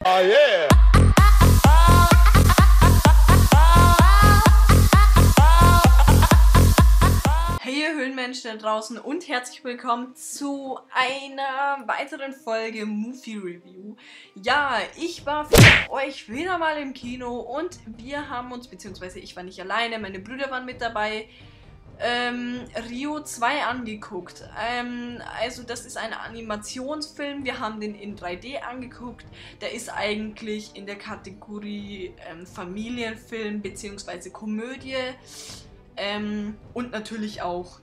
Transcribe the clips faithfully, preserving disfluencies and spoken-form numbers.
Oh yeah! Hey ihr Höhlenmenschen da draußen und herzlich willkommen zu einer weiteren Folge Movie Review. Ja, ich war für euch wieder mal im Kino und wir haben uns, beziehungsweise ich war nicht alleine, meine Brüder waren mit dabei, ähm, Rio zwei angeguckt. Ähm, also das ist ein Animationsfilm, wir haben den in drei D angeguckt. Der ist eigentlich in der Kategorie ähm, Familienfilm beziehungsweise Komödie. Ähm, und natürlich auch,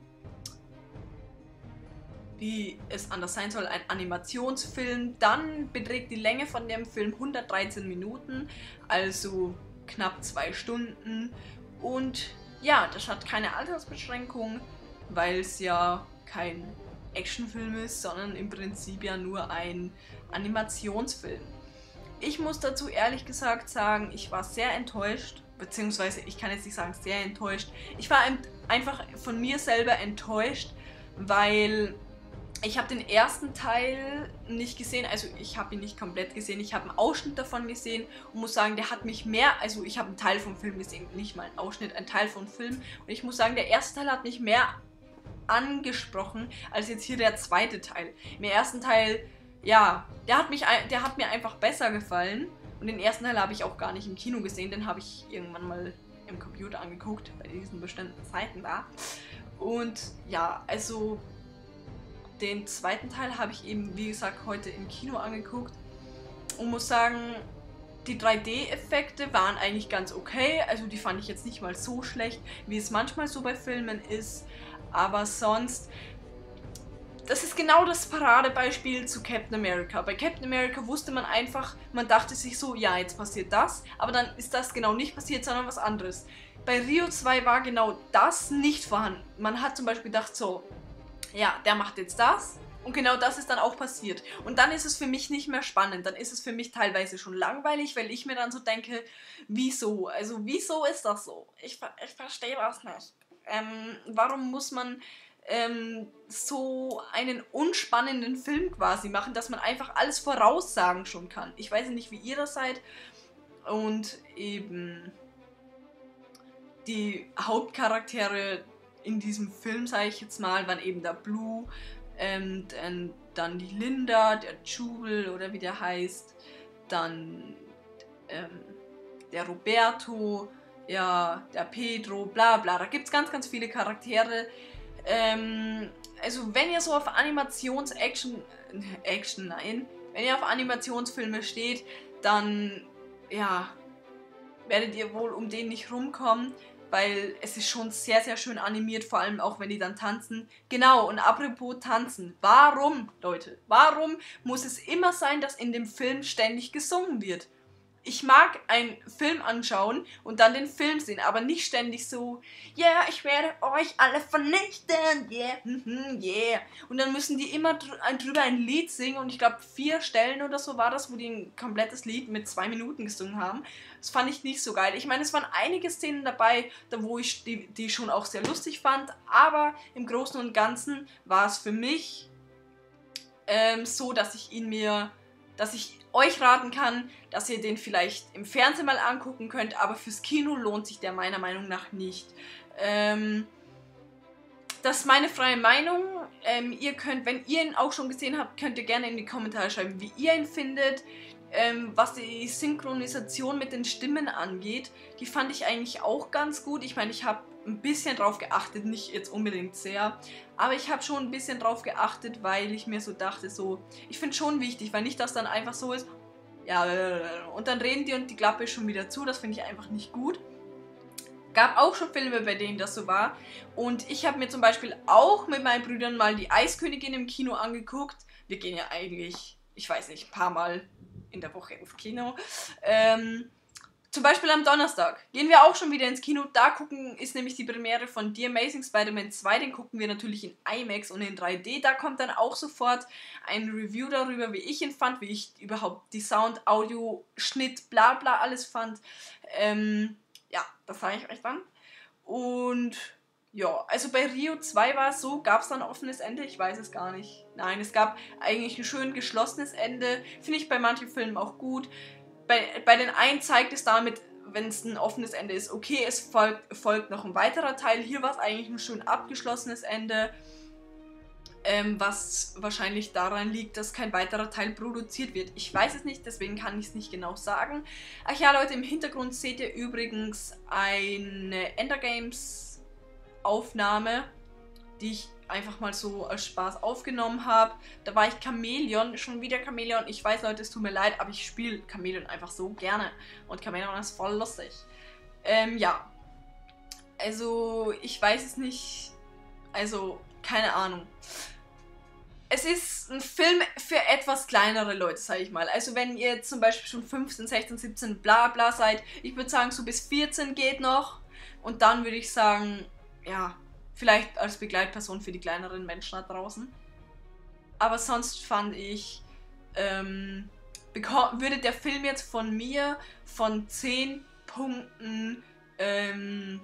wie es anders sein soll, ein Animationsfilm. Dann beträgt die Länge von dem Film hundertdreizehn Minuten, also knapp zwei Stunden. Und ja, das hat keine Altersbeschränkung, weil es ja kein Actionfilm ist, sondern im Prinzip ja nur ein Animationsfilm. Ich muss dazu ehrlich gesagt sagen, ich war sehr enttäuscht, beziehungsweise ich kann jetzt nicht sagen sehr enttäuscht. Ich war einfach von mir selber enttäuscht, weil ich habe den ersten Teil nicht gesehen, also ich habe ihn nicht komplett gesehen, ich habe einen Ausschnitt davon gesehen und muss sagen, der hat mich mehr, also ich habe einen Teil vom Film gesehen, nicht mal einen Ausschnitt, einen Teil vom Film und ich muss sagen, der erste Teil hat mich mehr angesprochen als jetzt hier der zweite Teil. Im ersten Teil, ja, der hat, mich, der hat mir einfach besser gefallen und den ersten Teil habe ich auch gar nicht im Kino gesehen, den habe ich irgendwann mal im Computer angeguckt, bei diesen bestimmten Zeiten da. Und ja, also den zweiten Teil habe ich eben, wie gesagt, heute im Kino angeguckt und muss sagen, die drei D-Effekte waren eigentlich ganz okay, also die fand ich jetzt nicht mal so schlecht, wie es manchmal so bei Filmen ist, aber sonst, das ist genau das Paradebeispiel zu Captain America. Bei Captain America wusste man einfach, man dachte sich so, ja, jetzt passiert das, aber dann ist das genau nicht passiert, sondern was anderes. Bei Rio zwei war genau das nicht vorhanden. Man hat zum Beispiel gedacht so, ja, der macht jetzt das und genau das ist dann auch passiert. Und dann ist es für mich nicht mehr spannend, dann ist es für mich teilweise schon langweilig, weil ich mir dann so denke, wieso? Also wieso ist das so? Ich, ich verstehe das nicht. Ähm, warum muss man ähm, so einen unspannenden Film quasi machen, dass man einfach alles voraussagen schon kann? Ich weiß nicht, wie ihr das seid. Und eben die Hauptcharaktere in diesem Film, sage ich jetzt mal, waren eben der Blue, ähm, dann die Linda, der Jubel oder wie der heißt, dann ähm, der Roberto, ja, der Pedro, bla bla. Da gibt es ganz, ganz viele Charaktere. Ähm, also wenn ihr so auf Animations-Action, äh, Action, nein, wenn ihr auf Animationsfilme steht, dann, ja, werdet ihr wohl um den nicht rumkommen, weil es ist schon sehr, sehr schön animiert, vor allem auch wenn die dann tanzen. Genau, und apropos tanzen, warum, Leute, warum muss es immer sein, dass in dem Film ständig gesungen wird? Ich mag einen Film anschauen und dann den Film sehen, aber nicht ständig so, yeah, ich werde euch alle vernichten, yeah, yeah. Und dann müssen die immer drüber ein Lied singen und ich glaube vier Stellen oder so war das, wo die ein komplettes Lied mit zwei Minuten gesungen haben. Das fand ich nicht so geil. Ich meine, es waren einige Szenen dabei, da wo ich die, die schon auch sehr lustig fand, aber im Großen und Ganzen war es für mich ähm, so, dass ich ihn mir, dass ich euch raten kann, dass ihr den vielleicht im Fernsehen mal angucken könnt, aber fürs Kino lohnt sich der meiner Meinung nach nicht. Ähm, das ist meine freie Meinung. Ähm, ihr könnt, wenn ihr ihn auch schon gesehen habt, könnt ihr gerne in die Kommentare schreiben, wie ihr ihn findet. Ähm, was die Synchronisation mit den Stimmen angeht, die fand ich eigentlich auch ganz gut. Ich meine, ich habe ein bisschen drauf geachtet, nicht jetzt unbedingt sehr, aber ich habe schon ein bisschen drauf geachtet, weil ich mir so dachte, so, ich finde schon wichtig, weil nicht, dass dann einfach so ist, ja, und dann reden die und die Klappe ist schon wieder zu, das finde ich einfach nicht gut. Gab auch schon Filme, bei denen das so war und ich habe mir zum Beispiel auch mit meinen Brüdern mal die Eiskönigin im Kino angeguckt. Wir gehen ja eigentlich, ich weiß nicht, ein paar Mal in der Woche ins Kino. Ähm, zum Beispiel am Donnerstag gehen wir auch schon wieder ins Kino. Da gucken ist nämlich die Premiere von The Amazing Spider-Man zwei. Den gucken wir natürlich in IMAX und in drei D. Da kommt dann auch sofort ein Review darüber, wie ich ihn fand, wie ich überhaupt die Sound, Audio, Schnitt, bla bla alles fand. Ähm, ja, das sage ich euch dann. Und Ja, also bei Rio zwei war es so, gab es da ein offenes Ende? Ich weiß es gar nicht. Nein, es gab eigentlich ein schön geschlossenes Ende. Finde ich bei manchen Filmen auch gut. Bei, bei den einen zeigt es damit, wenn es ein offenes Ende ist, okay, es folgt, folgt noch ein weiterer Teil. Hier war es eigentlich ein schön abgeschlossenes Ende, ähm, was wahrscheinlich daran liegt, dass kein weiterer Teil produziert wird. Ich weiß es nicht, deswegen kann ich es nicht genau sagen. Ach ja, Leute, im Hintergrund seht ihr übrigens eine Ender Games Aufnahme, die ich einfach mal so als Spaß aufgenommen habe. Da war ich Chamäleon, schon wieder Chamäleon. Ich weiß, Leute, es tut mir leid, aber ich spiele Chamäleon einfach so gerne. Und Chamäleon ist voll lustig. Ähm, ja. Also, ich weiß es nicht. Also, keine Ahnung. Es ist ein Film für etwas kleinere Leute, sage ich mal. Also wenn ihr zum Beispiel schon fünfzehn, sechzehn, siebzehn, bla bla seid, ich würde sagen, so bis vierzehn geht noch. Und dann würde ich sagen, ja, vielleicht als Begleitperson für die kleineren Menschen da draußen. Aber sonst fand ich, ähm, würde der Film jetzt von mir von zehn Punkten, ähm,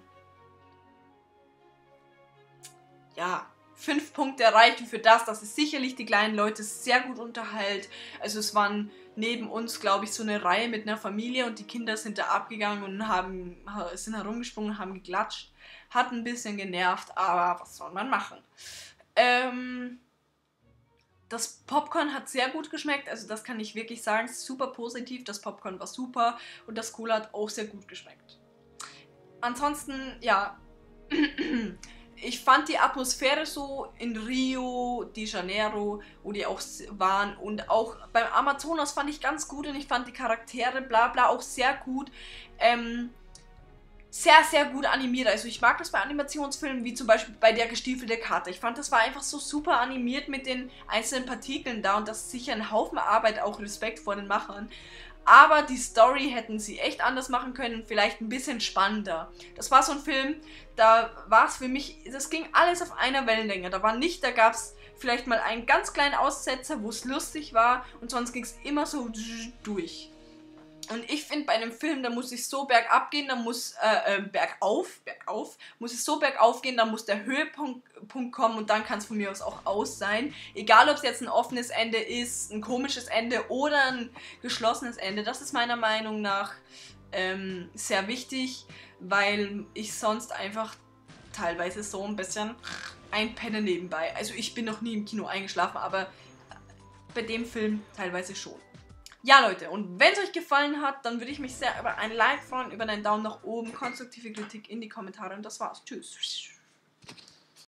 ja, fünf Punkte erreichen für das, dass es sicherlich die kleinen Leute sehr gut unterhält. Also es waren neben uns, glaube ich, so eine Reihe mit einer Familie und die Kinder sind da abgegangen und haben, sind herumgesprungen, haben geklatscht. Hat ein bisschen genervt, aber was soll man machen? Ähm, das Popcorn hat sehr gut geschmeckt, also das kann ich wirklich sagen, super positiv. Das Popcorn war super und das Cola hat auch sehr gut geschmeckt. Ansonsten, ja, ich fand die Atmosphäre so in Rio de Janeiro, wo die auch waren, und auch beim Amazonas fand ich ganz gut und ich fand die Charaktere bla bla auch sehr gut. Ähm, sehr, sehr gut animiert. Also ich mag das bei Animationsfilmen, wie zum Beispiel bei Der gestiefelte Kater. Ich fand, das war einfach so super animiert mit den einzelnen Partikeln da und das ist sicher ein Haufen Arbeit, auch Respekt vor den Machern. Aber die Story hätten sie echt anders machen können, vielleicht ein bisschen spannender. Das war so ein Film, da war es für mich, das ging alles auf einer Wellenlänge. Da war nicht, da gab es vielleicht mal einen ganz kleinen Aussetzer, wo es lustig war und sonst ging es immer so durch. Und ich finde, bei einem Film, da muss ich so bergab gehen, da muss, äh, äh, bergauf, bergauf, muss es so bergauf gehen, da muss der Höhepunkt Punkt kommen und dann kann es von mir aus auch aus sein. Egal, ob es jetzt ein offenes Ende ist, ein komisches Ende oder ein geschlossenes Ende, das ist meiner Meinung nach ähm, sehr wichtig, weil ich sonst einfach teilweise so ein bisschen einpenne nebenbei. Also ich bin noch nie im Kino eingeschlafen, aber bei dem Film teilweise schon. Ja, Leute, und wenn es euch gefallen hat, dann würde ich mich sehr über ein Like freuen, über einen Daumen nach oben, konstruktive Kritik in die Kommentare und das war's. Tschüss.